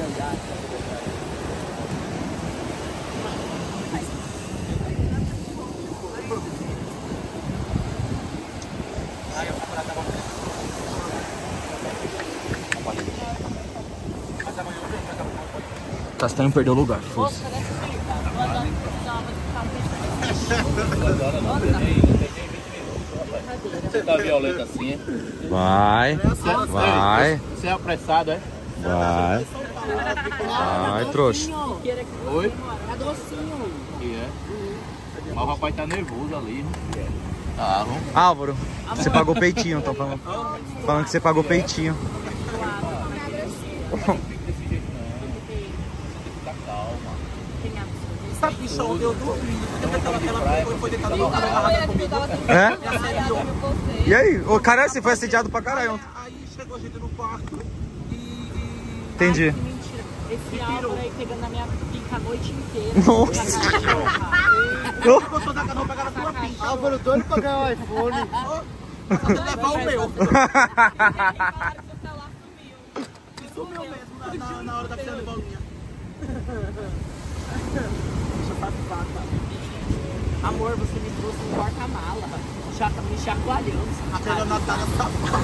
Castanho perdeu o lugar. Você tá violento assim, é? Vai. Vai. Você é apressado, é? Vai. Vai, trouxa. Oi? Tá docinho. Que é? Mas o rapaz tá nervoso ali, né? Tá, vamos. Álvaro, você pagou peitinho, estão falando. Falando que você pagou peitinho. Essa bicha ontem eu dormi, ela foi deitada na garrafa comigo. É? E aí? Ô, caralho, você foi assediado pra caralho ontem. Aí chegou a gente no quarto e... Entendi. Ai, mentira. Esse Álvaro aí pegando na minha pica a noite inteira. Nossa. Gostou da canoa, pegaram a tua pinta. Álvaro doido pra ganhar um iPhone. Só levar o meu. E sumiu mesmo na hora da piscina de bolinha. Deixa safada. Amor, você me trouxe um porta-mala. Me chacoalhando. Chega na tela safada.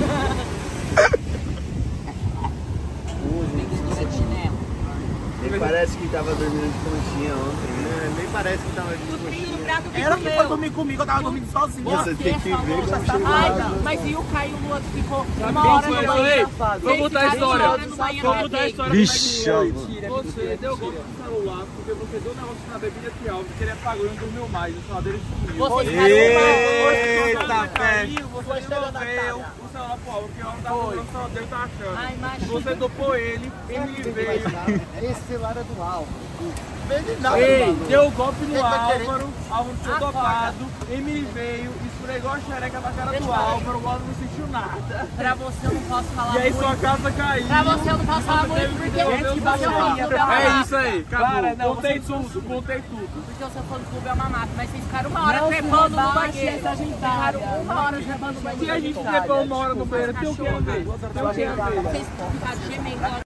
Nem parece que tava dormindo de conchinha ontem, né? Nem parece que tava de conchinha. Ela que foi dormir comigo, eu tava dormindo sozinho. Você tem que ver como chegou Ai, lá. mas e o Caio e o outro ficou uma hora no banheiro? Vamos botar a história. Vamos botar a história. Vixe, Você deu golpe no celular porque você deu um negócio na bebida de álcool, que ele apagou e não dormiu mais. O celular dele sumiu. Vocês Eita, pé. Você devolveu o celular pro álcool, porque o álcool tava usando o celular dele, tá achando. Ai, imagina. Você dopou ele, ele veio. Esse celular é do Álvaro. Ei, deu golpe no Álvaro, Álvaro foi dopado, Emily veio, esfregou a xereca na cara do Álvaro, o Álvaro não sentiu nada. Pra você eu não posso falar E aí muito. sua casa caiu. Pra você eu não posso falar muito porque Deus se do você céu. for no clube é uma É mata. isso aí, acabou. Para, não, contei tudo, contei tudo. Porque se eu for no clube é uma mata, mas vocês ficaram uma hora trepando no banheiro. Ficaram uma hora trepando no banheiro. Se a gente trepou uma hora no banheiro, tem o que a ver? Tem o que a ver? Vocês ficaram gemendo.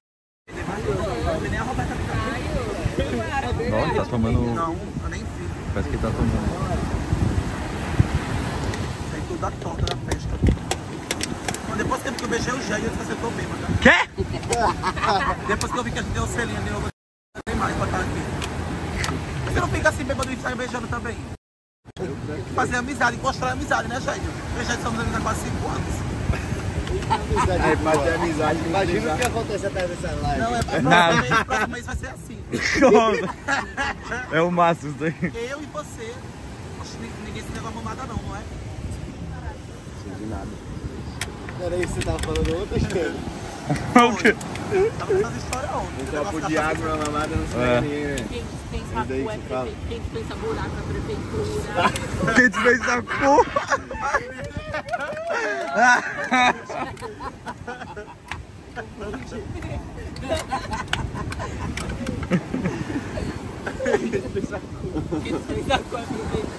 Nossa, tá tomando. Não, eu nem vi. Parece que tá tomando. Sai tudo da torta da festa. Mas depois que eu beijei o Jé, eu disse que eu tô bêbada. Quê? Depois que eu vi que a gente deu o selinho ali, eu não tem mais pra estar aqui. Você não fica assim bêbado e sai beijando também? Fazer amizade, mostrar amizade, né, Jair? Eu já estamos amigos há quase 5 anos. Aí, fazer amizade. Imagina o que acontece até nessa live. Não, Nada. próximo mês vai ser assim. É o máximo isso daí. Eu e você. Oxe, ninguém se leva a mamada não, não é? De nada. Peraí, você tava falando outra história. O quê? Tava contando história ontem. Um copo de água na mamada não se pega ninguém, né? Quem dispensa É daí rua é que fala. prefeito, quem dispensa buraco é prefeitura. Quem te fez essa porra? Quem dispensa rua é prefeitura.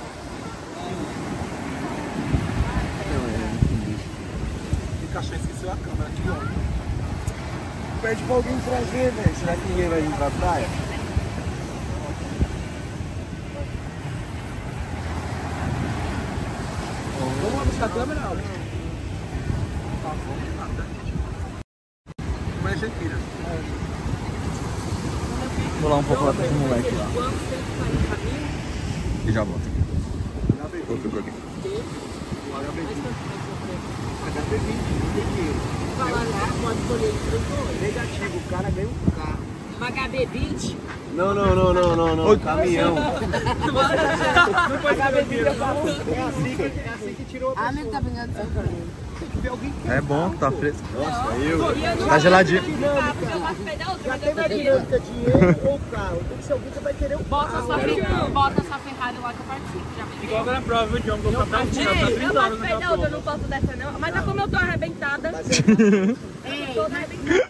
O cachorro esqueceu a câmera aqui, ó. Pede pra alguém trazer, velho. Será que ninguém vai vir pra praia? Vamos buscar a câmera, não? Mas é mentira. Vou lá um pouco lá pra esse moleque lá. E já volto. Outro por aqui. Falaram que pode escolher entre os dois. Negativo, o cara ganha um carro. Uma HB20. Não. Caminhão. É assim que tirou a pessoa. Tá vingando É bom, tá fresco. Nossa, eu. Tá geladinho. Já tem uma dinâmica, dinheiro ou carro. Tem que ser alguém que vai querer o Bota carro. sua Ferrari lá que eu participo. Já vem. Igual na prova, viu, John? Eu tá 30 horas na Não, eu não posso dessa não. Mas é como eu tô arrebentada. Eu tô arrebentada.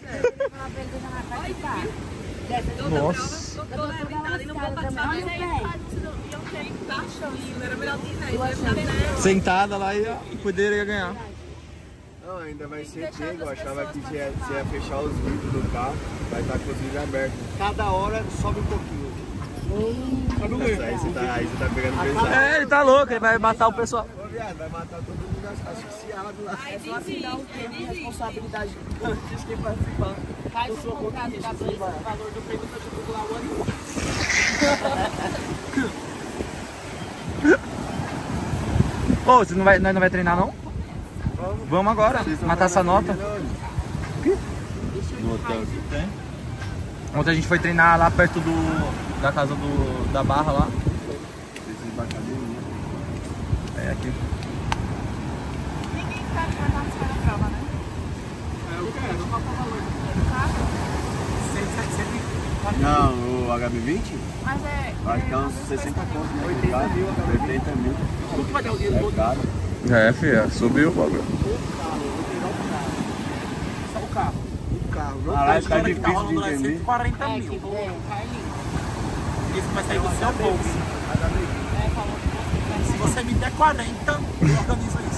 Nossa. Eu tô arrebentada e não vou participar. Mas aí faz isso e eu tenho que tá achando. Era melhor ter, né? Sentada lá e poderia ganhar. Não, ainda vai ser pego. Eu achava que você ia fechar os vidros do carro. Vai estar com os vidros abertos. Cada hora sobe um pouquinho. Aí você tá pegando pesado. É, ele tá louco, ele vai matar o pessoal. Ô, viado, vai matar todo mundo asfixiado lá. Ai, desiste. Responsabilidade de quem participa. Faz um contrato da Blaze, o valor do prêmio que eu te digo lá o ano. Ô, você nós não vai treinar não? Vamos agora, matar essa nota. No hotel que tem? Ontem a gente foi treinar lá perto da casa da Barra lá. É aqui. Ninguém sabe que vai participar da prova, né? Eu quero, não falta valor. Não, o HB20? Mas é... Acho que é uns 60 contos, né? 80 mil. Quanto vai dar o dinheiro É todo? caro. É, filha, subiu o bagulho. Só o carro. Caralho, tá que tá difícil de rolando lá é entender. 140 É, mil. que bom, Carlinhos. Isso vai sair do seu bolso. É, falou que você vai Se você me der 40, eu organizo isso.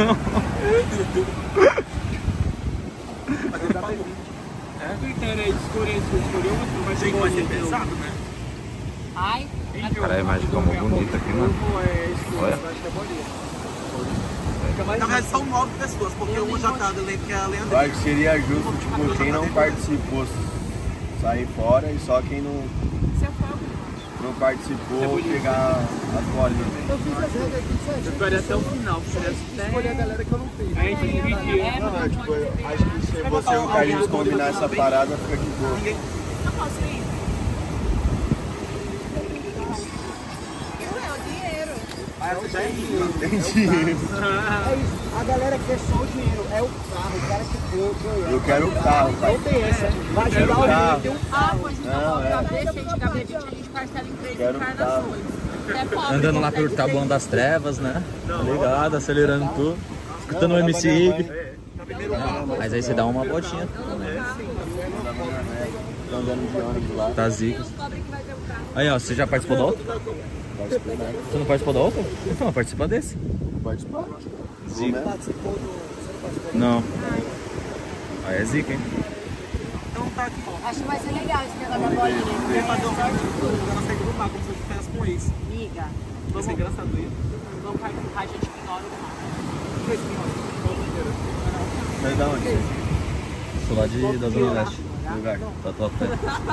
Mas ele falou. O critério aí de escolher, se escolheu, você vai Gente, vai ser pesado, né? Ai, Cara, a imagem ficou muito bonita aqui, mano. Olha. Na verdade são 9 pessoas, porque uma já tá, que é a Eu Leandro. acho que seria justo, tipo, quem não participou sair fora e só quem não participou pegar a bolinha. Eu ficaria até o final, escolher a galera que eu não tenho. Aí a gente dividir. Não, tipo, eu acho que se você e o Carlinhos combinar essa parada, fica de boa. Eu posso ir? É o dinheiro. Tem dinheiro. A galera quer só o dinheiro, é o carro, o cara que ganhou. Eu quero o carro, pai. Vai Quero o carro. ah, pois então, Não, pra é. deixa de HB20 a gente parcela em 3 Quero encarnações. É pobre, Andando lá consegue por Taboão das Trevas, né? Ligado, acelerando tudo. Escutando o MC Ig. Mas aí você dá uma voltinha. Tô andando de ônibus lá. Tá zica. Descobre que vai ter um carro. Aí, ó, você já participou da outra? Você não participou da outra? Então, participa desse. Participar? Zica. Não. Aí é zica, hein? Então tá aqui, ó. Acho que vai ser legal esse negócio da bolinha. Vem fazer um vídeo, ela sai do mar, como se eu tivesse com isso. Amiga, Vai ser engraçado isso. vamos participar, a gente ignora o mar. Sai da onde? Sou lá da Zona Leste. Lugar. Tá top, né?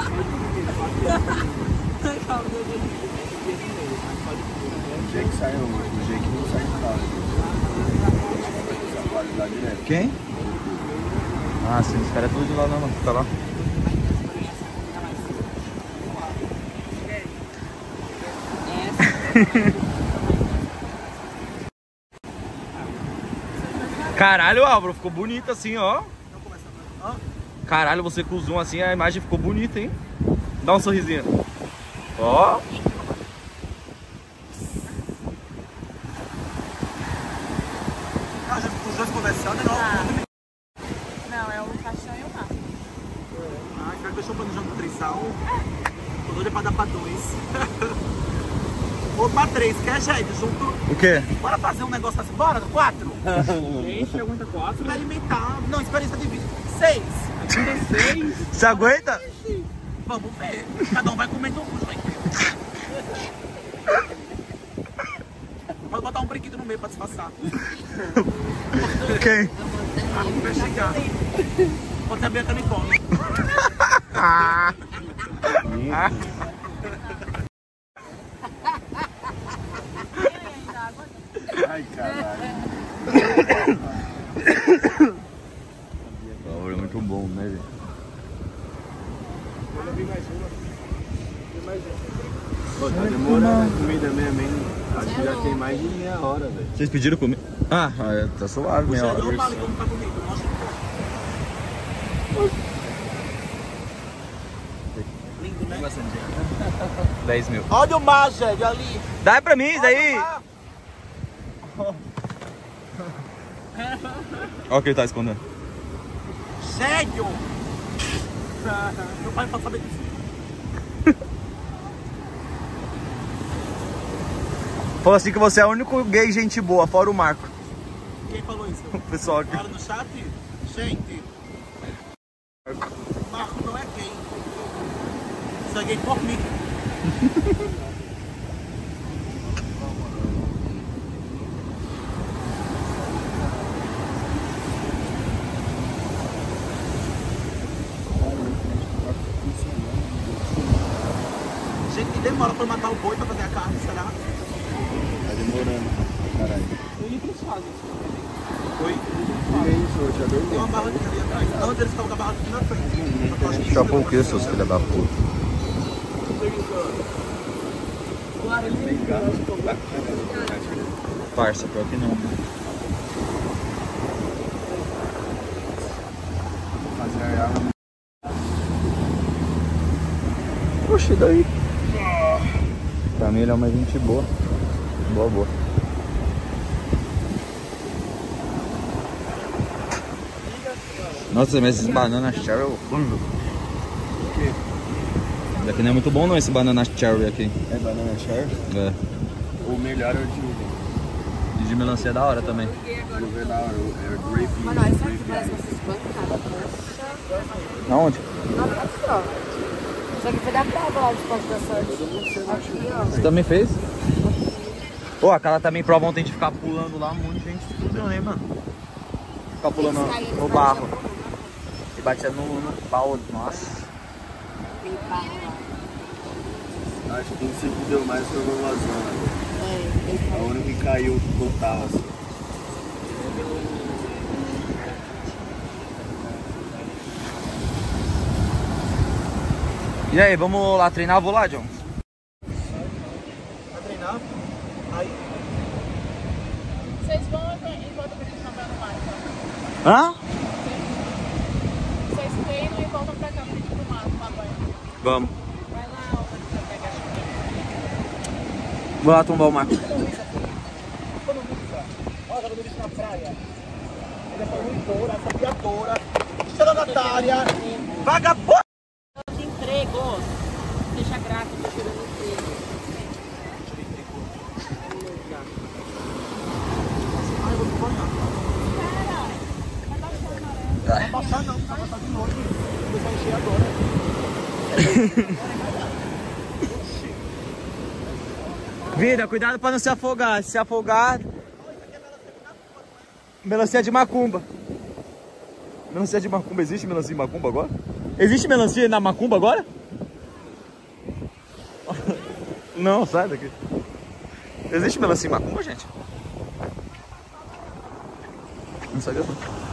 O Jake saiu, o Jake não sai de carro. Essa qualidade direto. Quem? Ah, sim, os caras é tudo de lá não, mano. Fica lá. Caralho, Álvaro, ficou bonito assim, ó. Caralho, você com o zoom assim, a imagem ficou bonita, hein? Dá um sorrisinho. Ó. Os dois conversando, não. Não, é o caixão e o mar. Ai, cara, deixou o planejando pro trisal. Tô doido pra dar pra 2. Ou pra 3, quer, gente? Junto. O quê? Bora fazer um negócio assim, bora? 4? Gente, aguenta 4. Experimentar. Não, experiência de vida. 6. 6. Você aguenta? Vamos ver. Cada um vai comendo um, vai ver. Pode botar um brinquedo no meio pra disfarçar. Quem? Ah, vou investigar. Pode ser a Bianca me come. Ai, caralho. É muito bom, né, gente? Pô, tá demorando a comida mesmo, hein? Acho que já tem mais de meia hora, velho. Vocês pediram comida? Ah, tá suave, meia hora. Eu falo como tá bonito. Mostra lindo, né? 10 mil. Olha o mar, gente, ali. Dá pra mim, isso daí. Olha o que ele tá escondendo. Sério? Meu pai pode saber disso. Falou assim que você é o único gay gente boa, fora o Marco. Quem falou isso? O pessoal aqui. Falaram no chat? Gente, Marco não é gay. Isso é gay por mim. Gente, que demora pra matar o boi pra fazer a carne, será? Tá demorando. Caralho. Eles fazem isso. Oi? E é isso, eu já Tem dormi. uma barraquinha ali atrás. Antes eles colocam a barraquinha na frente. Chapa o que, seus filha da puta? Parça, pior que não. Fazer arma. Oxe, daí. Pra mim ele é uma gente boa. Boa, boa. Nossa, mas esses bananas cherry é horrível. Daqui não é muito bom não esse banana cherry aqui. É banana cherry? É. O melhor é o de uva. E de melancia é da hora também. O uva é da hora, é o grape. Mano, essa aqui parece uma espancada. Aonde? Não, aqui, ó. Isso aqui foi da prova lá do esporte da sorte. Aqui, ó. Você também fez? Pô, aquela também prova ontem de ficar pulando lá, um monte de gente estudou, né, mano? Ficar pulando no barro. E batia no pau, nossa. Tem barro lá. Acho que quem se fudeu mais foi o Vovazona. É, A única que caiu total, assim. E aí, vamos lá treinar? Eu vou lá, John. Vai treinar? Aí. Vocês vão e voltam pra cá no mar, então. Hã? Vocês treinam e voltam pra cá pro mar, tomar banho. Vamos. Vai lá, onde você pega a chuva. Vou lá tombar o mar. Olha, jogando lixo na praia. Ele é corretora, sapiadora, estelionatária, vagabunda. De empregos. Deixa grato, tô tirando emprego. Ai, eu vou me banhar. Não vai baixar não, vai baixar de noite. Vou começar a encher agora. Vida, cuidado pra não se afogar. Se afogar... Melancia de macumba. Melancia de macumba. Existe melancia de macumba agora? Existe melancia na macumba agora? Não, sai daqui. Existe melancia em macumba, gente? Não sabia não.